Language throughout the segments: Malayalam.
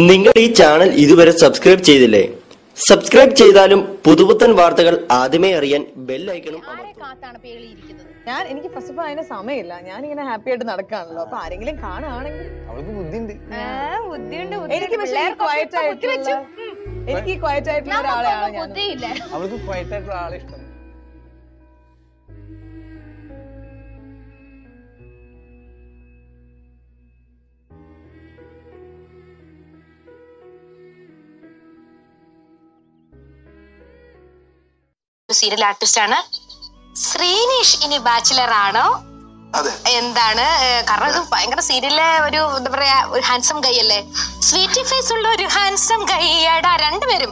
നിങ്ങൾ ഈ ചാനൽ ഇതുവരെ സബ്സ്ക്രൈബ് ചെയ്തില്ലേ? സബ്സ്ക്രൈബ് ചെയ്താലും പുതുപുത്തൻ വാർത്തകൾ ആദ്യമേ അറിയാൻ ബെൽ ഐക്കണും എനിക്ക് ഫസ്റ്റ് ഓഫ് ഓൾ അതിന് സമയമില്ല. ഞാനിങ്ങനെ ഹാപ്പി ആയിട്ട് നടക്കാണല്ലോ. അപ്പൊ ആരെങ്കിലും കാണുകയാണെങ്കിൽ അവൾക്ക് ബുദ്ധിയുണ്ട്. എനിക്ക് പക്ഷേ എനിക്ക് ക്വയറ്റ് ആയിട്ടുള്ള ഒരാളെയാണ് ഞാൻ. അവൾക്ക് ക്വയറ്റ് ആയിട്ടുള്ള ആളെ ഇഷ്ടം. സീരിയൽ ആർട്ടിസ്റ്റ് ആണ് ശ്രീനിഷ്. ഇനി ബാച്ചിലർ ആണോ എന്താണ്? കാരണം ഇത് ഭയങ്കര സീരിയലിലെ ഒരു എന്താ പറയാ, ഒരു ഹാൻസം ഗൈ അല്ലേ, സ്വീറ്റി ഫേസ് ഉള്ള ഒരു ഹാൻസം ഗൈയാടാ രണ്ടുപേരും.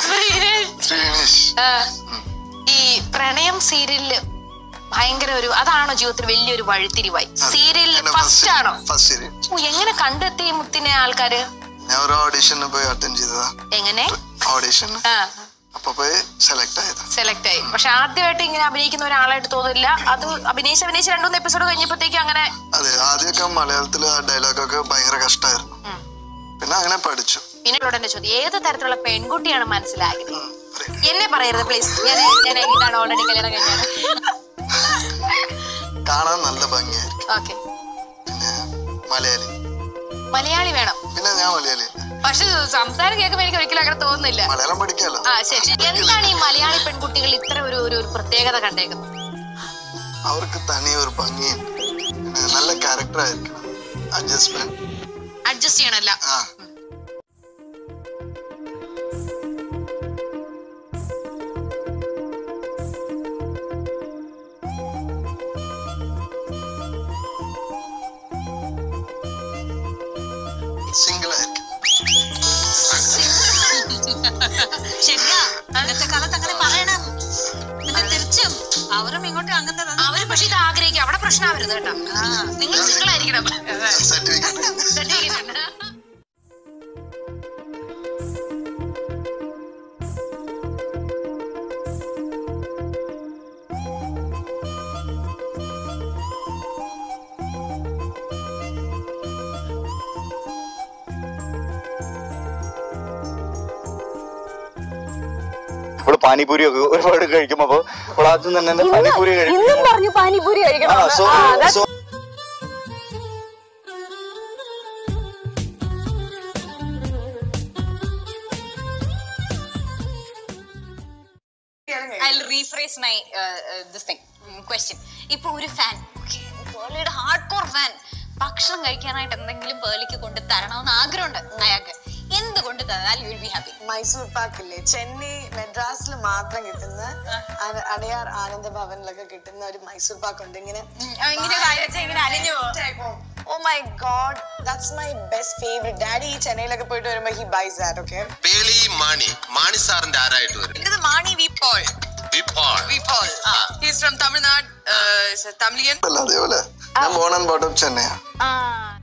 ഈ പ്രണയം സീരിയലില് ഭയങ്കര ഒരു അതാണോ ജീവിതത്തിൽ വലിയൊരു വഴിത്തിരിവായി? സീരിയൽ ഫസ്റ്റ് ആണോ? എങ്ങനെ കണ്ടെത്തി മുത്തിനെ ആൾക്കാര്? ഞാൻ ഒരു ഓഡിഷന് പോയി അറ്റൻഡ് ചെയ്തതാ. എങ്ങനെ ഓഡിഷൻ? സെലക്ട് ആയി. പക്ഷെ ആദ്യമായിട്ട് ഇങ്ങനെ അഭിനയിക്കുന്ന ഒരാളായിട്ട് തോന്നില്ല. അത് അഭിനയിച്ച് 2-3 എപ്പിസോഡ് കഴിഞ്ഞപ്പോഴത്തേക്കും അങ്ങനെ. അതെ, ആദ്യമൊക്കെ മലയാളത്തില് ഡയലോഗൊക്കെ ഭയങ്കര കഷ്ടമായിരുന്നു. പിന്നെ അങ്ങനെ പഠിച്ചു. പിന്നെ എന്റെ ചോദ്യം, ഏത് തരത്തിലുള്ള പെൺകുട്ടിയാണ് മനസ്സിലായത്? എന്നെ പറയരുത് പ്ലീസ്. ഞാൻ എന്താണ് ഓൾറെഡി കല്യാണം കഴിഞ്ഞാണ്. കാണാൻ നല്ല ഭംഗിയായിരിക്കും. ഓക്കെ. പിന്നെ മലയാളി വേണം. പിന്നെ ഞാൻ മലയാളി. പക്ഷെ സംസാരം കേൾക്കുമ്പോൾ എനിക്ക് ഒരിക്കലും അങ്ങനെ തോന്നുന്നില്ല. മലയാളം പഠിക്കാലോ. ശരി. എന്താണ് ഈ മലയാളി പെൺകുട്ടികൾ ഇത്ര ഒരു പ്രത്യേകത കണ്ടേക്കുന്നത്? അവർക്ക് തനിയൊരു ഭംഗിയും നല്ല ക്യാരക്ടർ ആയിരിക്കണം. അഡ്ജസ്റ്റ് ചെയ്യണല്ല. സിംഗിൾ ആയിരിക്കും. ശരിയാ, ഇന്നത്തെ കാലത്ത് അങ്ങനെ പറയണം. തിരിച്ചും അവരും ഇങ്ങോട്ടും അങ്ങനെ. അവര് പക്ഷെ ഇത് ആഗ്രഹിക്കും. അവിടെ പ്രശ്നമാവരുത് കേട്ടോ. നിങ്ങൾ സിംഗിൾ ആയിരിക്കണം. സർട്ടിഫിക്കറ്റ് ഉണ്ട്. പാനിപൂരി ഒക്കെ ഒരുപാട് കഴിക്കും. അപ്പൊ ആദ്യം തന്നെ പാനിപൂരി കഴിക്കും. I'll rephrase my this thing question. ഇപ്പൊ ഒരു ഫാൻ, പേർലിയുടെ ഹാർഡ് കോർ ഫാൻ, ഭക്ഷണം കഴിക്കാനായിട്ട് എന്തെങ്കിലും പേർലിക്ക് കൊണ്ട് തരണമെന്ന് ആഗ്രഹമുണ്ട് അയാൾക്ക്. എന്തുകൊണ്ട് തന്നാൽ you will be happy? Mysore pak ഇല്ലേ, ചെന്നൈ മെഡ്രാസിൽ മാത്രം കിട്ടുന്ന, അടയാർ ആനന്ദ ഭവനിലൊക്കെ കിട്ടുന്ന ഒരു മൈസൂർ പാക്ക് ഉണ്ട്. ഇങ്ങനെ oh my god, that's my best favorite. Daddy ചെന്നൈയിലൊക്കെ പോയിട്ട് വരുമ്പോ he buys that. Okay, Pearle Mani സാറിന്റെ ആരായിട്ട് വരും? ഇത് Mani വിപോൾ. He's from Tamil Nadu. Tamilian. അതേപോലെ ഞാൻ ബോൺ ആൻഡ് ബോട്ടം ചെന്നൈ.